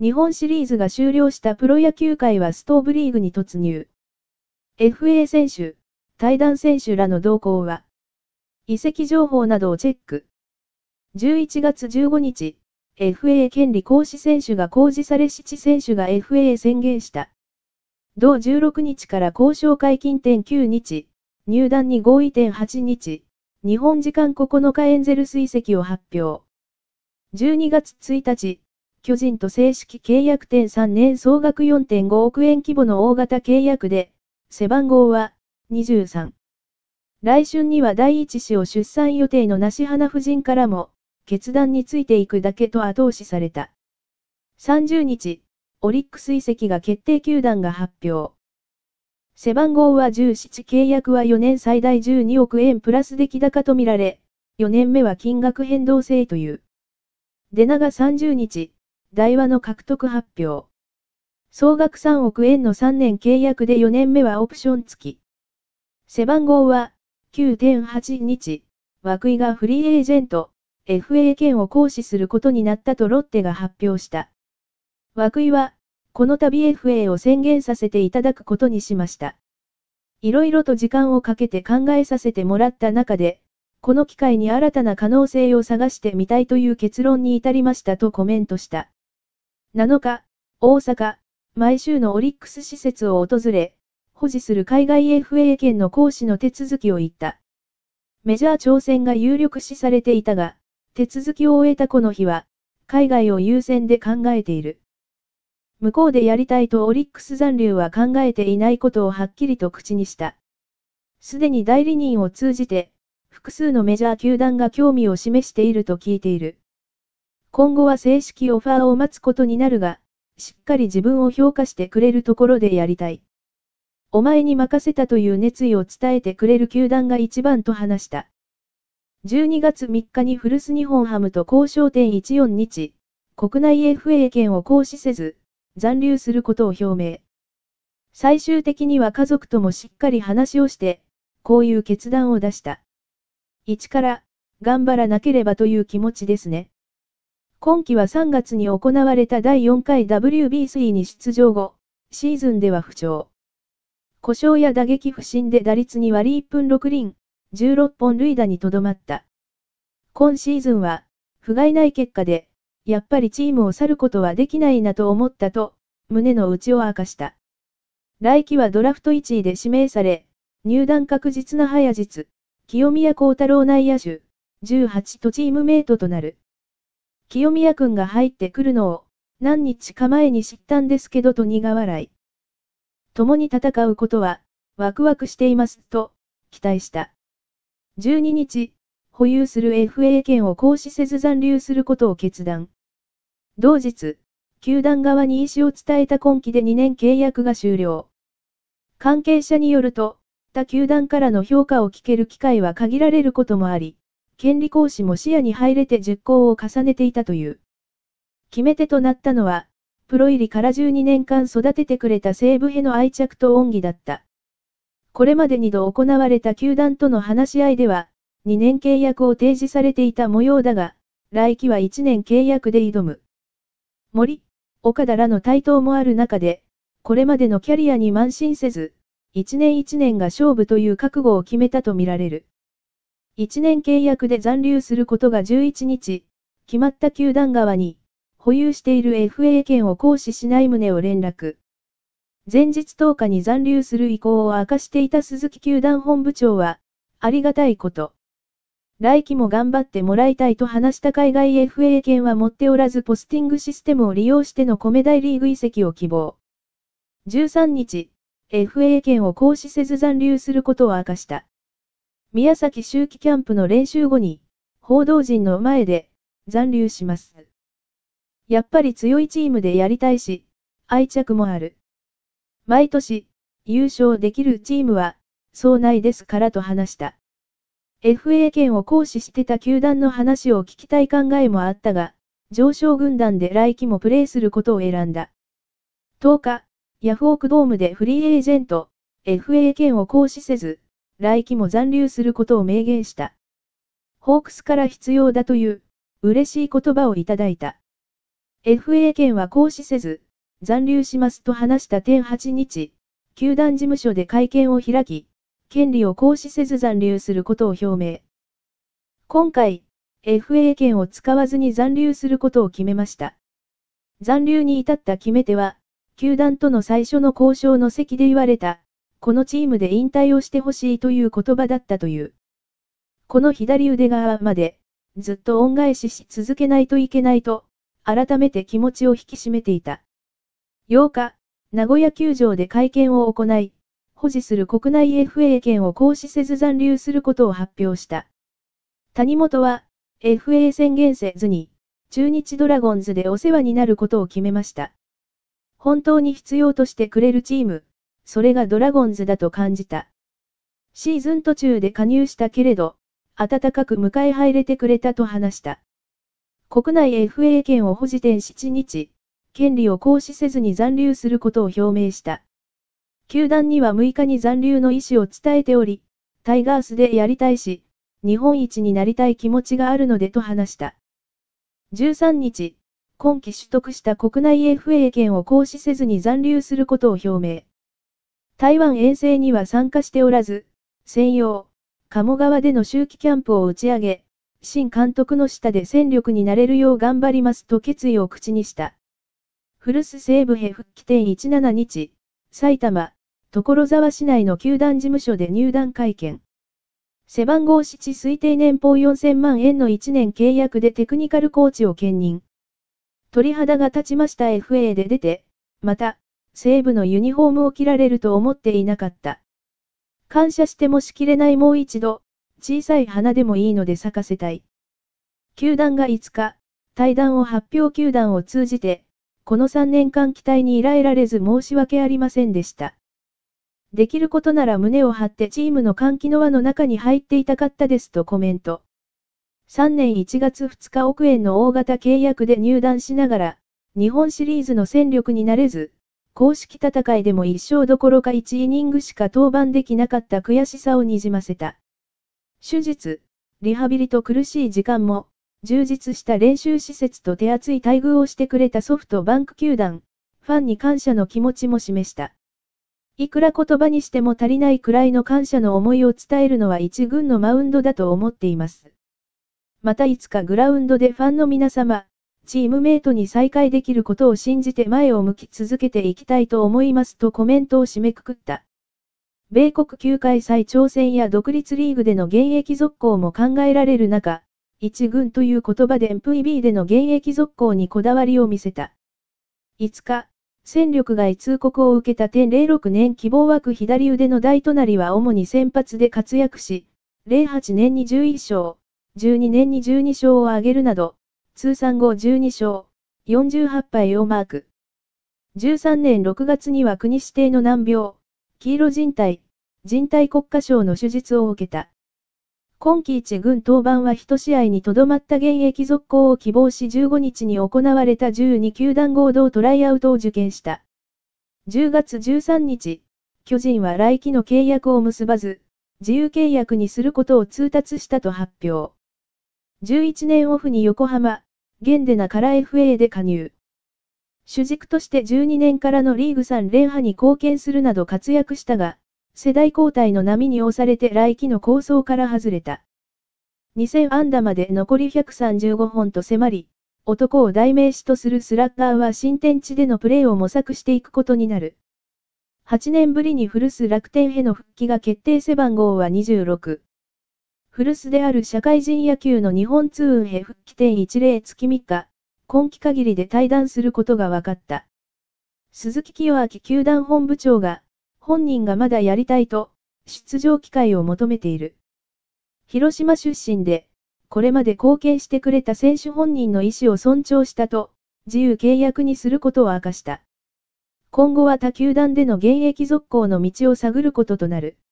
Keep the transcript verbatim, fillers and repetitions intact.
日本シリーズが終了したプロ野球界はストーブリーグに突入。エフエー 選手、退団選手らの動向は、移籍情報などをチェック。じゅういちがつじゅうごにち、エフエー 権利行使選手が公示され七選手が エフエー 宣言した。同じゅうろくにちから交渉解禁きゅうにち、入団に合意はちにち、日本時間ここのかエンゼルス移籍を発表。じゅうにがつついたち、巨人と正式契約さんねん総額 よんてんごおくえん規模の大型契約で、背番号はにじゅうさん。来春には第一子を出産予定の梨花夫人からも、決断についていくだけと後押しされた。さんじゅうにち、オリックス移籍が決定球団が発表。背番号はじゅうなな、契約はよねん最大じゅうにおくえんプラス出来高とみられ、よねんめは金額変動制という。デナがさんじゅうにち、大和の獲得発表。総額さんおくえんのさんねん契約でよねんめはオプション付き。背番号は きゅうてんはちにち、涌井がフリーエージェント、エフエー 権を行使することになったとロッテが発表した。涌井は、この度 エフエー を宣言させていただくことにしました。いろいろと時間をかけて考えさせてもらった中で、この機会に新たな可能性を探してみたいという結論に至りましたとコメントした。なのか、大阪、毎週のオリックス施設を訪れ、保持する海外 エフエー 権の行使の手続きを言った。メジャー挑戦が有力視されていたが、手続きを終えたこの日は、海外を優先で考えている。向こうでやりたいとオリックス残留は考えていないことをはっきりと口にした。すでに代理人を通じて、複数のメジャー球団が興味を示していると聞いている。今後は正式オファーを待つことになるが、しっかり自分を評価してくれるところでやりたい。お前に任せたという熱意を伝えてくれる球団が一番と話した。じゅうにがつみっかに古巣日本ハムと交渉じゅうよっかにち、国内 エフエー 権を行使せず、残留することを表明。最終的には家族ともしっかり話をして、こういう決断を出した。一から、頑張らなければという気持ちですね。今季はさんがつに行われただいよんかい ダブリュービーシー に出場後、シーズンでは不調。故障や打撃不振で打率にわりいっぷんろくりん、じゅうろっぽんるいだにとどまった。今シーズンは、不甲斐ない結果で、やっぱりチームを去ることはできないなと思ったと、胸の内を明かした。来季はドラフトいちいで指名され、入団確実な早実、清宮幸太郎内野手、じゅうはちとチームメイトとなる。清宮くんが入ってくるのを、何日か前に知ったんですけどと苦笑い。共に戦うことは、ワクワクしています、と、期待した。じゅうににち、保有する エフエー 権を行使せず残留することを決断。同日、球団側に意思を伝えた今季でにねん契約が終了。関係者によると、他球団からの評価を聞ける機会は限られることもあり、権利行使も視野に入れて熟考を重ねていたという。決め手となったのは、プロ入りからじゅうにねんかん育ててくれた西武への愛着と恩義だった。これまでにど行われた球団との話し合いでは、にねん契約を提示されていた模様だが、来季はいちねん契約で挑む。森、岡田らの台頭もある中で、これまでのキャリアに慢心せず、一年一年が勝負という覚悟を決めたとみられる。いちねん契約で残留することがじゅういちにち、決まった球団側に、保有している エフエー 権を行使しない旨を連絡。前日とおかに残留する意向を明かしていた鈴木球団本部長は、ありがたいこと。来季も頑張ってもらいたいと話した海外 エフエー 権は持っておらずポスティングシステムを利用しての米大リーグ移籍を希望。じゅうさんにち、エフエー 権を行使せず残留することを明かした。宮崎秋季キャンプの練習後に、報道陣の前で、残留します。やっぱり強いチームでやりたいし、愛着もある。毎年、優勝できるチームは、そうないですからと話した。エフエー 権を行使してた球団の話を聞きたい考えもあったが、常勝軍団で来季もプレーすることを選んだ。とおか、ヤフオクドームでフリーエージェント、エフエー 権を行使せず、来季も残留することを明言した。ホークスから必要だという、嬉しい言葉をいただいた。 エフエー 権は行使せず、残留しますと話した点はちにち、球団事務所で会見を開き、権利を行使せず残留することを表明。今回、エフエー 権を使わずに残留することを決めました。残留に至った決め手は、球団との最初の交渉の席で言われた、このチームで引退をしてほしいという言葉だったという。この左腕側まで、ずっと恩返しし続けないといけないと、改めて気持ちを引き締めていた。ようか、名古屋球場で会見を行い、保持する国内 エフエー 権を行使せず残留することを発表した。谷本は、エフエー 宣言せずに、中日ドラゴンズでお世話になることを決めました。本当に必要としてくれるチーム、それがドラゴンズだと感じた。シーズン途中で加入したけれど、温かく迎え入れてくれたと話した。国内 エフエー 権を保持点しちにち、権利を行使せずに残留することを表明した。球団にはむいかに残留の意思を伝えており、タイガースでやりたいし、日本一になりたい気持ちがあるのでと話した。じゅうさんにち、今季取得した国内 エフエー 権を行使せずに残留することを表明。台湾遠征には参加しておらず、専用、鴨川での秋季キャンプを打ち上げ、新監督の下で戦力になれるよう頑張りますと決意を口にした。古巣西武へ復帰点じゅうしちにち、埼玉、所沢市内の球団事務所で入団会見。背番号なな推定年俸よんせんまんえんのいちねん契約でテクニカルコーチを兼任。鳥肌が立ちました エフエー で出て、また、西武のユニフォームを着られると思っていなかった。感謝してもしきれないもう一度、小さい花でもいいので咲かせたい。球団がいつか、退団を発表球団を通じて、このさんねんかん期待に入れられず申し訳ありませんでした。できることなら胸を張ってチームの歓喜の輪の中に入っていたかったですとコメント。さんねんいちがつふつか億円の大型契約で入団しながら、日本シリーズの戦力になれず、公式戦いでもいっしょうどころかいちイニングしか登板できなかった悔しさをにじませた。手術、リハビリと苦しい時間も、充実した練習施設と手厚い待遇をしてくれたソフトバンク球団、ファンに感謝の気持ちも示した。いくら言葉にしても足りないくらいの感謝の思いを伝えるのは一軍のマウンドだと思っています。またいつかグラウンドでファンの皆様、チームメイトに再会できることを信じて前を向き続けていきたいと思いますとコメントを締めくくった。米国球界再挑戦や独立リーグでの現役続行も考えられる中、一軍という言葉で エムブイビー での現役続行にこだわりを見せた。いつか、戦力外通告を受けた点ぜろろくねん希望枠左腕の大隣は主に先発で活躍し、ぜろはちねんにじゅういっしょう、じゅうにねんにじゅうにしょうを挙げるなど、通算ごじゅうにしょう、よんじゅうはっぱいをマーク。じゅうさんねんろくがつには国指定の難病、黄色靭帯、靭帯骨化症の手術を受けた。今季一軍登板はいち試合にとどまった現役続行を希望しじゅうごにちに行われたじゅうにきゅうだん合同トライアウトを受験した。じゅうがつじゅうさんにち、巨人は来季の契約を結ばず、自由契約にすることを通達したと発表。じゅういちねんオフに横浜、現デナから エフエー で加入。主軸としてじゅうにねんからのリーグさん連覇に貢献するなど活躍したが、世代交代の波に押されて来季の構想から外れた。にせんあんだまで残りひゃくさんじゅうごほんと迫り、男を代名詞とするスラッガーは新天地でのプレーを模索していくことになる。はちねんぶりに古巣楽天への復帰が決定背番号はにじゅうろく。古巣である社会人野球の日本ツーンへ復帰点いちぜろ月みっか、今季限りで退団することが分かった。鈴木清明球団本部長が、本人がまだやりたいと、出場機会を求めている。広島出身で、これまで貢献してくれた選手本人の意思を尊重したと、自由契約にすることを明かした。今後は他球団での現役続行の道を探ることとなる。